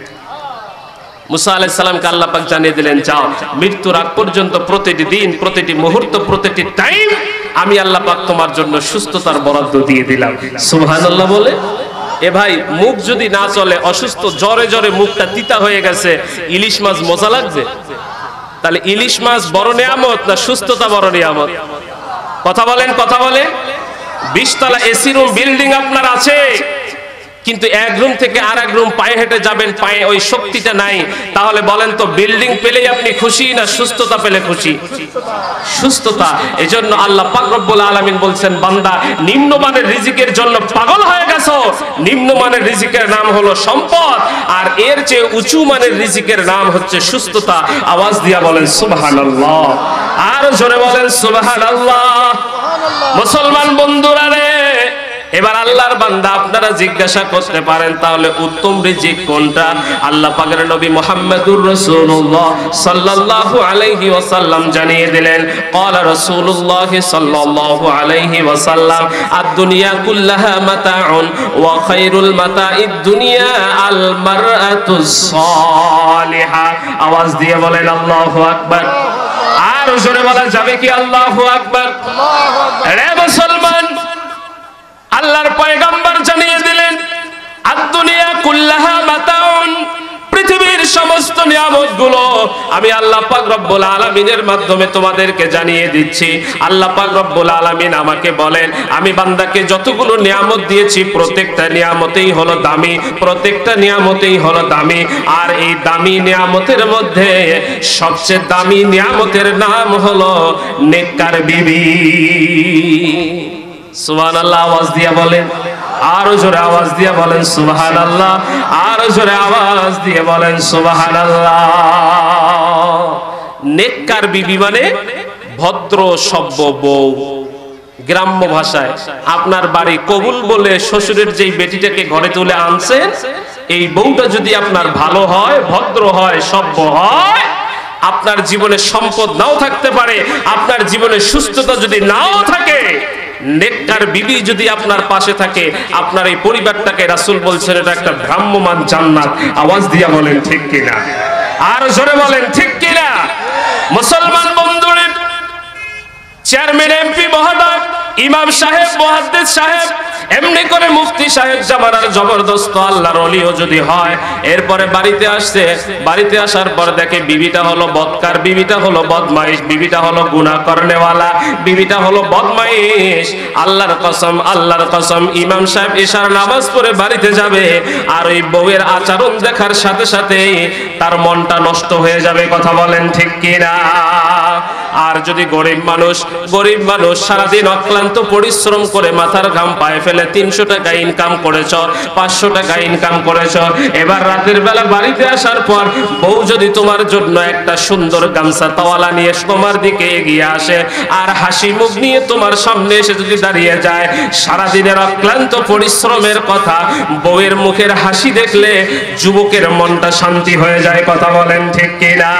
মুসা আলাইহিস সালামকে আল্লাহ পাক জানিয়ে দিলেন, যাও, মৃত্যুর আগ পর্যন্ত প্রতিটি দিন, প্রতিটি মুহূর্ত, প্রতিটি টাইম আমি আল্লাহ পাক তোমার জন্য সুস্থতার বরাদ্দ দিয়ে দিলাম। সুবহানাল্লাহ বলে। এ ভাই, মুখ যদি না চলে, অসুস্থ, জ্বরে জ্বরে মুখটা তিতা হয়ে গেছে, ইলিশ মাছ মজা লাগবে? তাহলে ইলিশ মাছ বড় নিয়ামত না সুস্থতা বড় নিয়ামত? কথা বলেন, কথা বলে। বিশ তলা এসি রুম বিল্ডিং আপনার আছে, কিন্তু এক রুম থেকে আর এক রুম পায়ে হেঁটে যাবেন, পায়ে ওই শক্তিটা নাই, তাহলে বলেন তো বিল্ডিং পেলেই আপনি খুশি না সুস্থতা পেলে খুশি? সুস্থতা। এজন্য আল্লাহ পাক রব্বুল আলামিন বলছেন, বান্দা, নিম্নমানের রিজিকের জন্য পাগল হয়ে গেছো, নিম্নমানের রিজিকের নাম হলো সম্পদ, আর এর চেয়ে উঁচু মানের রিজিকের নাম হচ্ছে সুস্থতা। আওয়াজ দিয়া বলেন সুবহানাল্লাহ, আর জোরে বলেন সুবহানাল্লাহ। মুসলমান বন্ধুরা রে, এবার আল্লাহর বান্দা আপনারা জিজ্ঞাসা করতে পারেন, তাহলে উত্তম রিজিক কোনটা? আল্লাহ পাকের নবী মুহাম্মদুর রাসূলুল্লাহ সাল্লাল্লাহু আলাইহি ওয়াসাল্লাম জানিয়ে দিলেন, ক্বালা রাসূলুল্লাহ সাল্লাল্লাহু আলাইহি ওয়াসাল্লাম, আদ-দুনিয়া কুল্লাহা মাতাউন ওয়া খায়রুল মাতাইদ দুনিয়া আল মারআতুস সালিহা। আওয়াজ দিয়ে বলেন আল্লাহু আকবার। আর জোরে বলা যাবে কি আল্লাহু আকবার? আল্লাহু আকবার। রে মুসলমান, আল্লাহর পয়গম্বর জানিয়ে দিলেন, আদ-দুনিয়া কুল্লাহা মাতাউন, পৃথিবীর সমস্ত নিয়ামতগুলো আমি আল্লাহ পাক রব্বুল আলামিনের মাধ্যমে তোমাদেরকে জানিয়ে দিচ্ছি। আল্লাহ পাক রব্বুল আলামিন আমাকে বলেন, আমি বান্দাকে যতগুলো নিয়ামত দিয়েছি প্রত্যেকটা নিয়ামতেই হলো দামি, প্রত্যেকটা নিয়ামতেই হলো দামি, আর এই দামি নিয়ামতের মধ্যে সবচেয়ে দামি নিয়ামতের নাম হলো নেককার বিবি। সুবহানাল্লাহ। আওয়াজ দিয়ে বলেন, আরো জোরে আওয়াজ দিয়ে বলেন সুবহানাল্লাহ, আরো জোরে আওয়াজ দিয়ে বলেন সুবহানাল্লাহ। নেককার বিবি মানে ভদ্র সভ্য বউ। গ্রাম্য ভাষায় আপনার বাড়ি কবুল বলে শ্বশুরের যেই বেটিটাকে ঘরে তুলে আনছেন, এই বউটা যদি আপনার ভালো হয়, ভদ্র হয়, সভ্য হয়, আপনার জীবনে সম্পদ নাও থাকতে পারে, আপনার জীবনে সুস্থতা যদি নাও থাকে, নেককার বিবি যদি আপনার পাশে থাকে, আপনার এই পরিবারটাকে রাসূল বলছেন এটা একটা ভ্রাম্যমান জান্নাত। আওয়াজ দিয়া বলেন ঠিক কিনা, আর জোরে বলেন ঠিক কিনা। মুসলমান বন্ধুরা, চেয়ারম্যান, এমপি মহোদয়, ইমাম সাহেব, মুহাদ্দিস সাহেব, এমনি করে মুফতি সাহেব জামানার জবরদস্ত আল্লাহর ওলিও যদি হয়, এরপরে বাড়িতে আসছে, বাড়িতে আসার পর দেখে বিবিটা হলো বদকার, বিবিটা হলো বদমাইশ, বিবিটা হলো গুনাহ করনেওয়ালা, বিবিটা হলো বদমাইশ। আল্লাহর কসম, আল্লাহর কসম, ইমাম সাহেব ইশার নামাজ পড়ে বাড়িতে যাবে, আর ওই বউয়ের আচরণ দেখার সাথে সাথে তার মনটা নষ্ট হয়ে যাবে। কথা বলেন ঠিক কিনা। আর যদি গরিব মানুষ, গরিব মানুষ সারাদিন অক্লান্ত পরিশ্রম করে মাথার ঘাম পায়ে ফেলে তিনশো টাকা ইনকাম করেছ, পাঁচশো টাকা ইনকাম করেছ, এবার রাতের বেলা বাড়িতে আসার পর বউ যদি তোমার জন্য একটা সুন্দর গামছা তাওয়ালা নিয়ে তোমার দিকে এগিয়ে আসে, আর হাসি মুখ নিয়ে তোমার সামনে এসে যদি দাঁড়িয়ে যায়, সারাদিনের অক্লান্ত পরিশ্রমের কথা বউয়ের মুখের হাসি দেখলে যুবকের মনটা শান্তি হয়ে যায়। কথা বলেন ঠিক কিনা।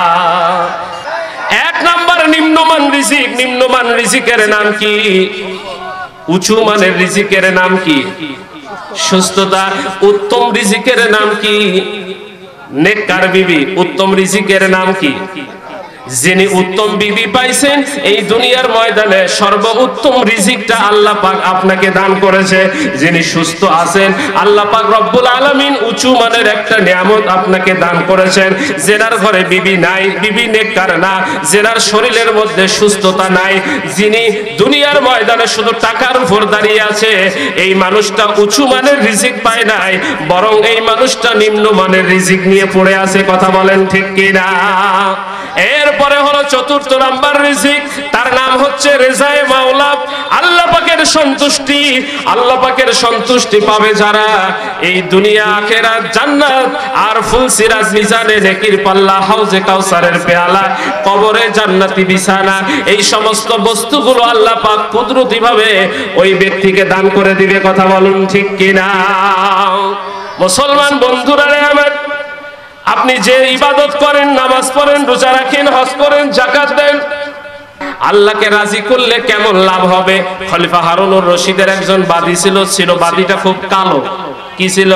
এক নাম্বার নিম্নমান রিজিক। নিম্নমান রিজিকের নাম কি? উঁচু মানের রিজিকের নাম কি? সুস্থতা। উত্তম রিজিকের নাম কি? নেককার বিবি। উত্তম রিজিকের নাম কি? যিনি উত্তম বিবি পাইছেন এই দুনিয়ার ময়দানে সর্বোত্তম রিজিকটা আল্লাহ পাক আপনাকে দান করেছে। যিনি সুস্থ আছেন আল্লাহ পাক রব্বুল আলামিন উঁচু মানের একটা নিয়ামত আপনাকে দান করেছেন। যেনার ঘরে বিবি নাই, বিবি নেককার না, যেনার শরীরের মধ্যে সুস্থতা নাই, যিনি দুনিয়ার ময়দানে শুধু টাকার উপর দাঁড়িয়ে আছে, এই মানুষটা উঁচু মানের রিজিক পায় নাই, বরং এই মানুষটা নিম্ন মানের রিজিক নিয়ে পড়ে আছে। কথা বলেন ঠিক কিনা? এরপরে হলো চতুর্থ নাম্বার রিজিক, তার নাম হচ্ছে রেজায়ে মাওলা, আল্লাহ পাকের সন্তুষ্টি। আল্লাহ পাকের সন্তুষ্টি পাবে যারা, এই দুনিয়া আখিরাত জান্নাত আর ফুলসিরাজ মিজানে নেকির পাল্লা, হাউজে কাউসারের পেয়ালা, কবরে জান্নাতি বিছানা, এই সমস্ত বস্তুগুলো আল্লাহ পাক কুদরতি ভাবে ওই ব্যক্তিকে দান করে দিবে। কথা বলুন ঠিক কিনা? মুসলমান বন্ধুরা রে আমার, আপনি যে ইবাদত করেন, নামাজ পড়েন, রোজা রাখেন, হজ করেন, যাকাত দেন, আল্লাহকে রাজি করলে কেমন লাভ হবে? খলিফা হারুনুর রশিদের একজন বাদী ছিল, ছিল বাদীটা খুব কালো। কি ছিল?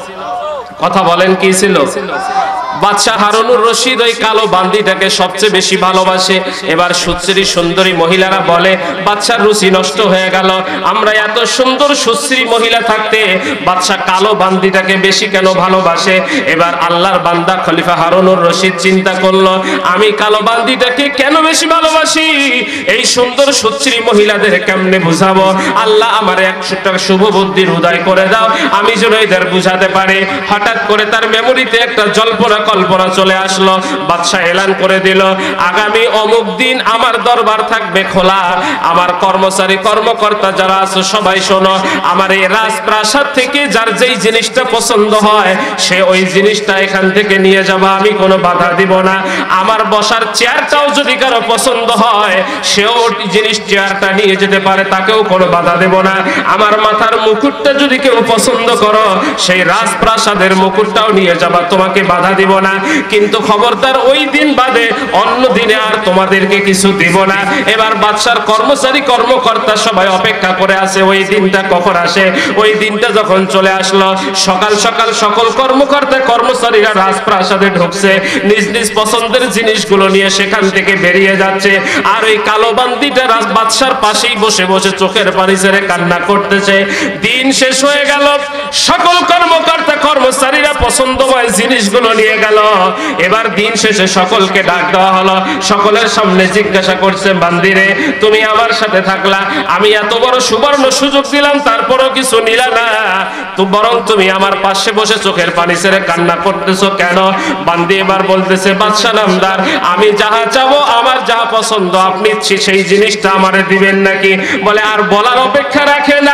কথা বলেন, কি ছিল? বাদশাহ হারুনুর রশিদ ওই কালো বান্দিটাকে সবচেয়ে বেশি ভালোবাসে। এবার সুশ্রী সুন্দরী মহিলারা বলে, বাদশার রুচি নষ্ট হয়ে গেল, আমরা এত সুন্দর সুশ্রী মহিলা থাকতে বাদশাহ কালো বান্দিটাকে বেশি কেন ভালোবাসে? এবার আল্লাহর বান্দা খলিফা হারুনুর রশিদ চিন্তা করলো, আমি কালো বান্দিটাকে কেন বেশি ভালোবাসি, এই সুন্দর সুশ্রী মহিলাদের কেমনে বুঝাবো? আল্লাহ আমার একশোটা শুভ বুদ্ধির উদয় করে দাও, আমি যেন এদের বুঝাতে পারি। হঠাৎ করে তার মেমোরিতে একটা জল্পনা কল্পনা চলে আসলো। বাদশাহ এলান করে দিল, আগামী অমুক দিন আমার দরবার থাকবে খোলা, আমার কর্মচারী কর্মকর্তা যারা আছে সবাই শোনো, আমার এই রাজপ্রাসাদ থেকে যার যেই জিনিসটা পছন্দ হয় সে ওই জিনিসটা এখান থেকে নিয়ে যাবে, আমি কোনো বাধা দিব না। আমার বসার চেয়ারটাও যদি কারো পছন্দ হয় সেও জিনিস চেয়ারটা নিয়ে যেতে পারে, তাকেও কোনো বাধা দেব না। আমার মাথার মুকুটটা যদি কেউ পছন্দ করো সেই রাজপ্রাসাদের মুকুটটাও নিয়ে যাবা, তোমাকে বাধা দিব না, কিন্তু খবরদার ওই দিন বাদে অন্য দিনে আর তোমাদেরকে কিছু দিব না। এবার বাদশার কর্মচারী কর্মকর্তা সবাই অপেক্ষা করে আছে ওই দিনটা কখন আসে। ওই দিনটা যখন চলে আসলো, সকাল সকাল সকল কর্মকর্তা কর্মচারীরা রাজপ্রাসাদে ঢুকছে, নিজ নিজ পছন্দের জিনিসগুলো নিয়ে সেখান থেকে বেরিয়ে যাচ্ছে। আর ওই কালো বান্দিটা রাজ বাদশার পাশেই বসে বসে চোখের পানি ছেড়ে কান্না করতেছে। দিন শেষ হয়ে গেল, সকল কর্মকর্তা কর্মচারীরা পছন্দময় জিনিসগুলো নিয়ে গেল। এবার দিন শেষে সকলকে ডাক দেওয়া হলো, সকলের সামনে জিজ্ঞাসা করছে, বান্দিরে তুমি আমার সাথে থাকলা, আমি এত বড় সুবর্ণ সুযোগ দিলাম, তারপরও কিছু নিলা না, তো বরং তুমি আমার পাশে বসে চোখের পানি ছেড়ে কান্না করতেছো কেন? বান্দি এবার বলতেছে, বাদশা নামদার, আমি যাহা চাবো, আমার যাহা পছন্দ, আপনি সেই জিনিসটা আমারে দিবেন নাকি? বলে, আর বলার অপেক্ষা রাখে না,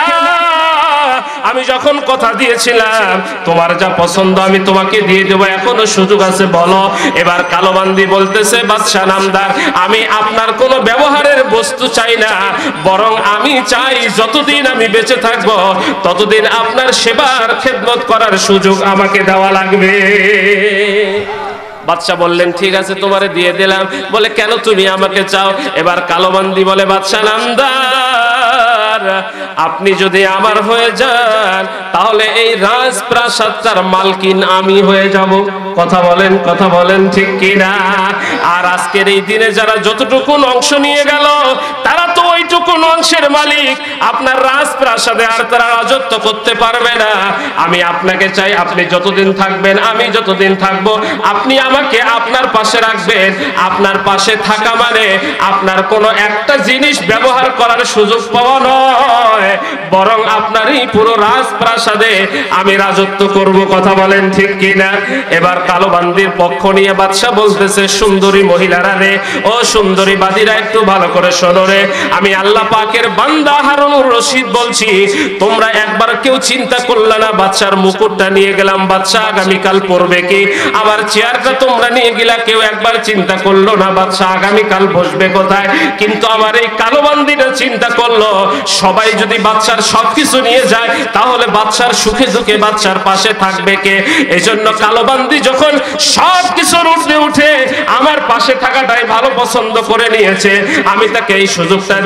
আমি যখন কথা দিয়েছিলাম তোমার যা পছন্দ আমি তোমাকে দিয়ে দেবো, এখনো সুযোগ আছে, বলো। এবার কালোবান্দি বলতেছে, বাদশা নামদার, আমি আপনার কোনো ব্যবহারের বস্তু চাই না, বরং আমি চাই যতদিন আমি বেঁচে থাকবো ততদিন আপনার সেবার খেদমত করার সুযোগ আমাকে দেওয়া লাগবে। বাদশা বললেন, ঠিক আছে তোমারে দিয়ে দিলাম। বলে, কেন তুমি আমাকে চাও? এবার কালোবান্দি বলে, বাদশা নামদার, আপনি যদি আমার হয়ে যান তাহলে এই রাজপ্রাসাদটার মালকিন আমি হয়ে যাব। কথা বলেন, কথা বলেন ঠিক কিনা? আর আজকের এই দিনে যারা যতটুকু অংশ নিয়ে গেল তারা তো ওইটুকু অংশের মালিক, আপনার রাজপ্রাসাদে আর তারা রাজত্ব করতে পারবে না। আমি আপনাকে চাই, আপনি যতদিন থাকবেন, আমি যতদিন থাকবো, আপনি আমাকে আপনার পাশে রাখবেন। আপনার পাশে থাকা মানে আপনার কোনো একটা জিনিস ব্যবহার করার সুযোগ পাওয়া নয়, বরং আপনারই পুরো রাজপ্রাসাদে আমি রাজত্ব করব। কথা বলেন ঠিক কিনা? এবার কালোবান্দির পক্ষ নিয়ে বাদশা বলতেছে, সুন্দরী মহিলারা রে, ও সুন্দরী বাদীরা, একটু ভালো করে শোনো রে, আমি আল্লাহ পাকের বান্দা হারুনুর রশিদ বলছি, তোমরা একবার কেউ চিন্তা করলে না বাদশার মুকুটটা নিয়ে গেলাম, বাদশা আগামীকাল পড়বে কি? আমার চেয়ারটা তোমরা নিয়ে গেলা, কেউ একবার চিন্তা করলো না বাদশা আগামীকাল বসবে কোথায়? কিন্তু আমার এই কালোবান্দিটা চিন্তা করলো, সবাই যদি বাদশার সবকিছু নিয়ে যায় তাহলে বাদশার সুখে দুঃখে বাদশার পাশে থাকবে কে? এজন্য কালোবান্দি যখন সবকিছুর উঠে উঠে আমার পাশে থাকাটাই ভালো পছন্দ করে নিয়েছে, আমি তাকে এই সুযোগটা দিয়ে দিলাম।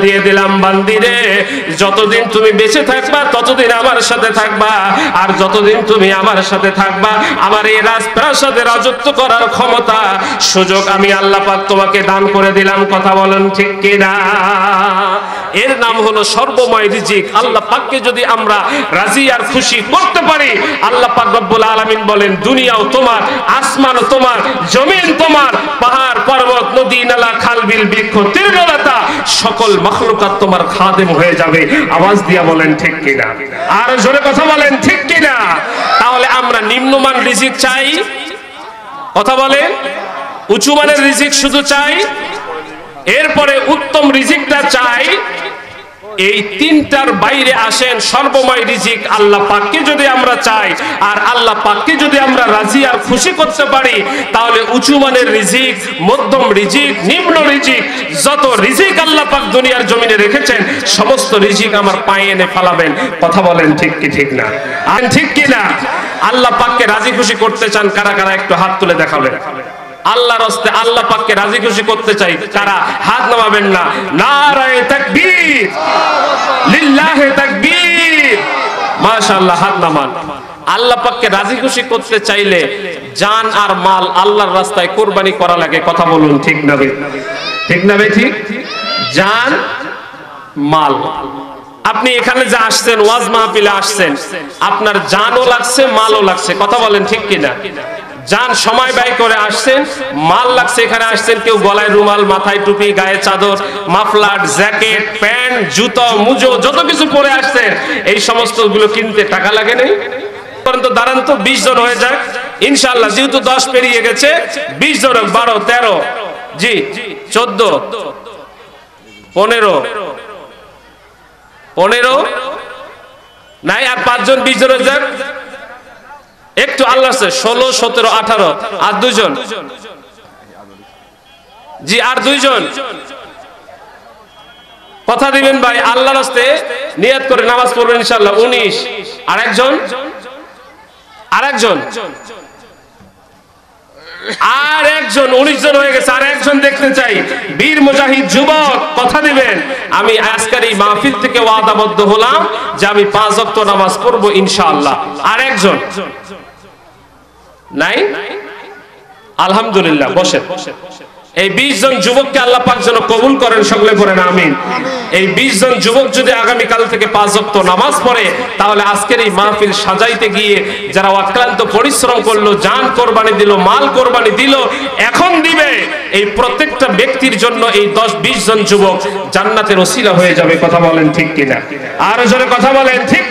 দিলাম বান্দিরে, যতদিন তুমি বেঁচে থাকবা ততদিন আমার সাথে থাকবা, আর যতদিন তুমি আমার সাথে থাকবা আমার এই রাজপ্রাসাদে রাজত্ব করার ক্ষমতা সুযোগ আমি আল্লাহ পাক তোমাকে দান করে দিলাম। কথা বলেন ঠিক কিনা? এর নাম হলো সর্বময় রিজিক। আল্লাহ পাককে যদি আমরা রাজি আর খুশি করতে পারি, আল্লাহ পাক রব্বুল আলামিন বলেন দুনিয়াও তোমার, আসমানও তোমার, জমিন তোমার, পাহাড় পর্বত নদী নালা খাল বিল বৃক্ষ তৃণলতা সকল মাখলুকাত তোমার খাদেম হয়ে যাবে। আওয়াজ দিয়া বলেন ঠিক কিনা? আর জোরে কথা বলেন ঠিক কিনা? তাহলে আমরা নিম্নমান রিজিক চাই? কথা বলেন। উঁচু মানের রিজিক শুধু চাই? এরপরে উত্তম রিজিকটা চাই? এই তিনটার বাইরে আসেন সর্বময় রিজিক আল্লাহ পাককে যদি আমরা চাই আর আল্লাহ পাককে যদি আমরা রাজি আর খুশি করতে পারি, তাহলে উঁচু মানের রিজিক, মধ্যম রিজিক, নিম্ন রিজিক, যত রিজিক আল্লাহ পাক দুনিয়ার জমিনে রেখেছেন সমস্ত রিজিক আমার পায়ে এনে ফেলাবেন। কথা বলেন ঠিক কি ঠিক না? আর ঠিক কি না? আল্লাহ পাককে রাজি খুশি করতে চান কারা কারা একটু হাত তুলে দেখাবেন। আল্লাহর রাস্তে আল্লাহ পাককে রাজি খুশি করতে চাই কারা? হাত নামাবেন না। নারায়ে তাকবীর, লিল্লাহি তাকবীর, মাশাআল্লাহ, হাত নামান। আল্লাহ পাককে রাজি খুশি করতে চাইলে জান আর মাল আল্লাহর রাস্তায় কুরবানি করা লাগে। কথা বলুন ঠিক না ভাই? ঠিক না ভাই? ঠিক। জান মাল, আপনি এখানে যে আসছেন, ওয়াজ মাহফিলে আসছেন, আপনার জানও লাগছে মালও লাগছে। কথা বলেন ঠিক কিনা? জান সময় ব্যয় করে আসছেন, মাল লাগছে এখানে আসছেন। কেউ গলায় রুমাল, মাথায় টুপি, গায়ে চাদর, মাফলার, জ্যাকেট, প্যান্ট, জুতো, মুজো যত কিছু পরে আসছেন, এই সমস্ত গুলো কিনতে টাকা লাগে নাই? পর্যন্ত দাঁড়ান তো, বিশ জন হয়ে যাক ইনশাআল্লাহ। যেহেতু দশ পেরিয়ে গেছে, বিশ জন, বারো, তেরো, জি চোদ্দ, পনেরো, পনেরো নাই, আর পাঁচজন, বিশ জন হয়ে যাক একটু। আল্লাহ ষোলো, সতেরো, আঠারো, আর দুইজন, জি আর দুইজন। কথা দিবেন ভাই, আল্লাহর রাস্তে নিয়ত করে নামাজ পড়বেন ইনশাআল্লাহ। উনিশ, আর একজন, আর একজন, আর একজন, উনিশ জন হয়ে গেছে। আর একজন দেখতে চাই, বীর মুজাহিদ যুবক। কথা দিবেন, আমি আজকের এই মাহফিল থেকে ওয়াদাবদ্ধ হলাম যে আমি পাঁচ ওয়াক্ত নামাজ পড়বো ইনশাআল্লাহ। আর একজন নাই? আলহামদুলিল্লাহ, বসেন। এই বিশ জন যুবককে আল্লাহ পাক যেন কবুল করেন, সকলে পড়েন আমিন। এই বিশ জন যুবক যদি আগামী কাল থেকে পাঁচ ওয়াক্ত নামাজ পড়ে, তাহলে আজকের এই মাহফিল সাজাইতে গিয়ে যারা অক্লান্ত পরিশ্রম করলো, জান কোরবানি দিল, মাল কোরবানি দিল, এখন দিবে, এই প্রত্যেকটা ব্যক্তির জন্য এই দশ বিশ জন যুবক জান্নাতের ওসিলা হয়ে যাবে। কথা বলেন ঠিক কিনা? আর জোরে কথা বলেন ঠিক